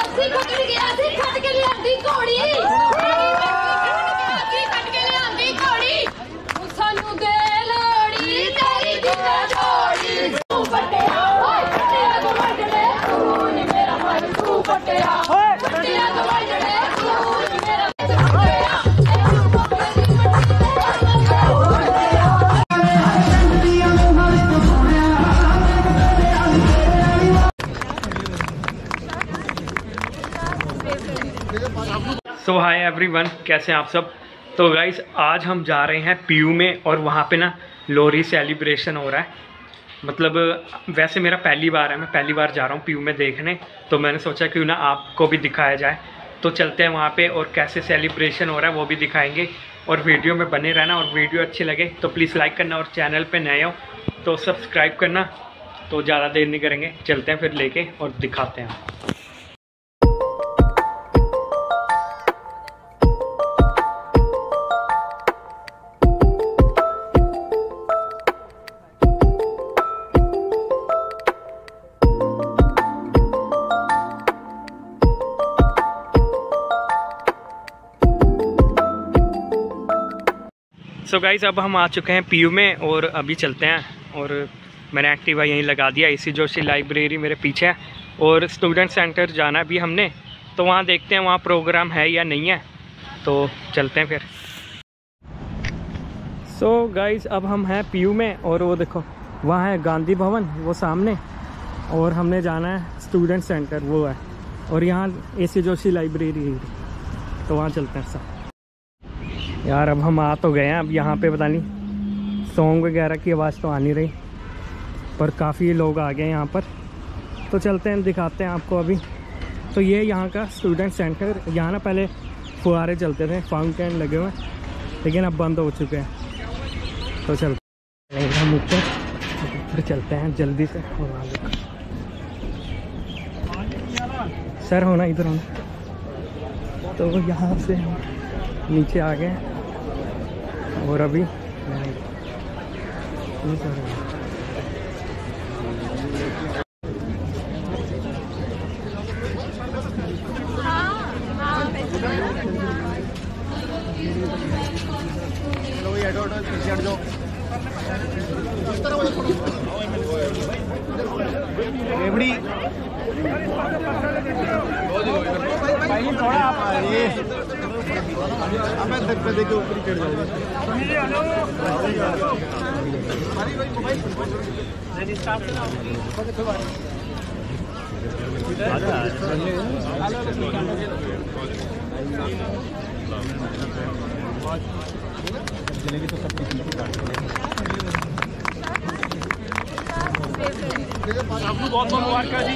बस्सी खट गया सी खट के लियांदी घोड़ी खट के लियांदी घोड़ी सानू दे लोड़ी तेरी जिंदा जोड़ी तू पटिया ओए पटिया तो वजड़े तू नी मेरा मन तू पटिया पटिया तो वजड़े तू नी मेरा सो हाय एवरीवन, कैसे हैं आप सब। तो गाइस आज हम जा रहे हैं पीयू में और वहाँ पे ना लोहरी सेलिब्रेशन हो रहा है। मतलब वैसे मेरा पहली बार है, मैं पहली बार जा रहा हूँ पीयू में देखने, तो मैंने सोचा क्यों ना आपको भी दिखाया जाए। तो चलते हैं वहाँ पे और कैसे सेलिब्रेशन हो रहा है वो भी दिखाएंगे और वीडियो में बने रहना। और वीडियो अच्छी लगे तो प्लीज़ लाइक करना और चैनल पर नए हो तो सब्सक्राइब करना। तो ज़्यादा देर नहीं करेंगे, चलते हैं फिर लेके और दिखाते हैं। सो गाइज़ अब हम आ चुके हैं पीयू में और अभी चलते हैं। और मैंने एक्टिवा यहीं लगा दिया, इसी जोशी लाइब्रेरी मेरे पीछे है और स्टूडेंट सेंटर जाना भी हमने, तो वहाँ देखते हैं वहाँ प्रोग्राम है या नहीं है, तो चलते हैं फिर। सो गाइज़ अब हम हैं पीयू में और वो देखो वहाँ है गांधी भवन वो सामने, और हमने जाना है स्टूडेंट सेंटर वो है, और यहाँ एसी जोशी लाइब्रेरी, तो वहाँ चलते हैं सब। यार अब हम आ तो गए हैं, अब यहाँ पे पता नहीं सॉन्ग वगैरह की आवाज़ तो आ नहीं रही, पर काफ़ी लोग आ गए यहाँ पर, तो चलते हैं दिखाते हैं आपको अभी। तो ये यहाँ का स्टूडेंट सेंटर, यहाँ ना पहले फुहारे चलते थे, फाउंटेन लगे हुए, लेकिन अब बंद हो चुके हैं। तो चलते हैं हम ऊपर, फिर चलते हैं जल्दी से। सर होना इधर होना, तो यहाँ से हम नीचे आ गए और अभी जलेबी तो सब आपको बहुत बहुत मुबारक जी।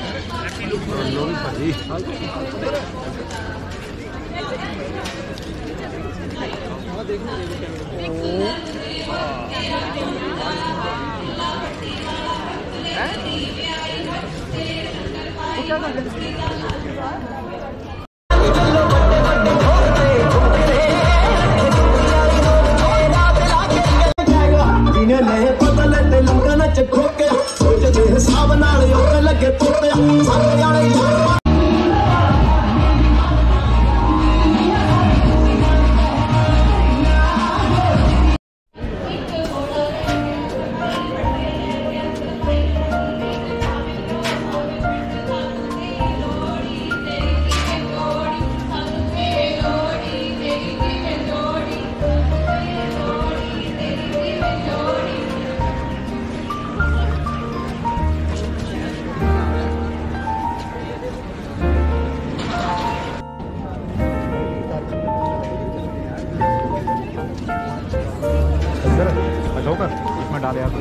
इसमें डाले आप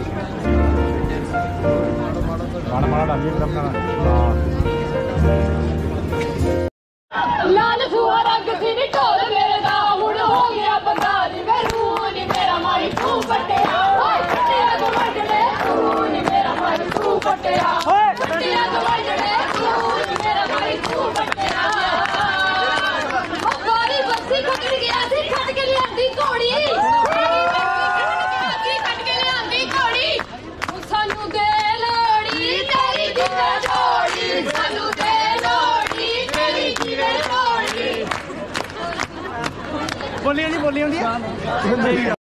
माड़ा डालिए लाल सुहा रंग सी नी ढोल मेरे दा हुण हो गया बंगाली मेरू नी मेरा माई तू पटिया ओए पटिया तो वजड़े तू नी मेरा माई तू पटिया पटिया तो वजड़े तू नी मेरा माई तू पटिया हमारी बस्सी खट गया सी खट के लियांदी घोड़ी खट के लियांदी घोड़ी सानू दे लोड़ी तेरी जिंदा जोड़ी ਬੋਲੀ ਹੁੰਦੀ ਆ